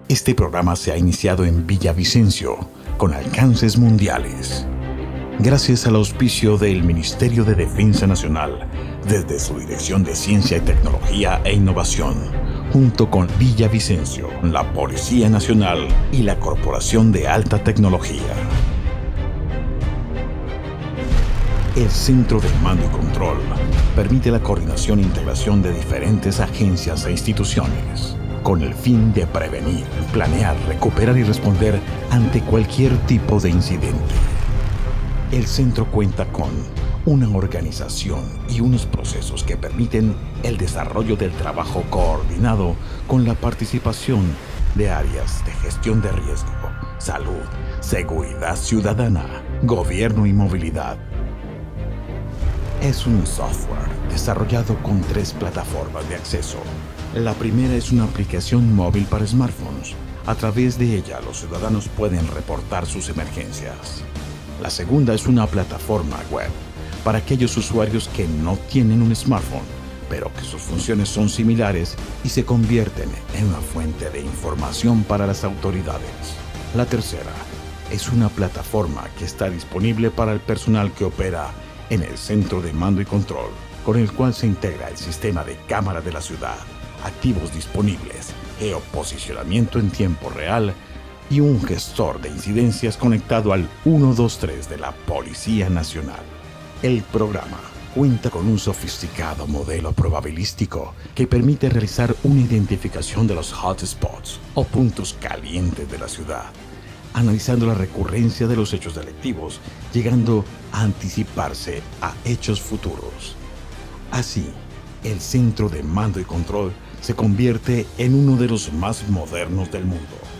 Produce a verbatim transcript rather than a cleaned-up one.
Este programa se ha iniciado en Villavicencio, con alcances mundiales. Gracias al auspicio del Ministerio de Defensa Nacional, desde su Dirección de Ciencia y Tecnología e Innovación, junto con Villavicencio, la Policía Nacional y la Corporación de Alta Tecnología. El Centro de Mando y Control permite la coordinación e integración de diferentes agencias e instituciones, con el fin de prevenir, planear, recuperar y responder ante cualquier tipo de incidente. El centro cuenta con una organización y unos procesos que permiten el desarrollo del trabajo coordinado con la participación de áreas de gestión de riesgo, salud, seguridad ciudadana, gobierno y movilidad. Es un software desarrollado con tres plataformas de acceso. La primera es una aplicación móvil para smartphones. A través de ella, los ciudadanos pueden reportar sus emergencias. La segunda es una plataforma web para aquellos usuarios que no tienen un smartphone, pero que sus funciones son similares y se convierten en una fuente de información para las autoridades. La tercera es una plataforma que está disponible para el personal que opera en el Centro de Mando y Control, con el cual se integra el sistema de cámara de la ciudad, activos disponibles, geoposicionamiento en tiempo real y un gestor de incidencias conectado al uno dos tres de la Policía Nacional. El programa cuenta con un sofisticado modelo probabilístico que permite realizar una identificación de los hotspots o puntos calientes de la ciudad, analizando la recurrencia de los hechos delictivos, llegando a anticiparse a hechos futuros. Así, el Centro de Mando y Control se convierte en uno de los más modernos del mundo,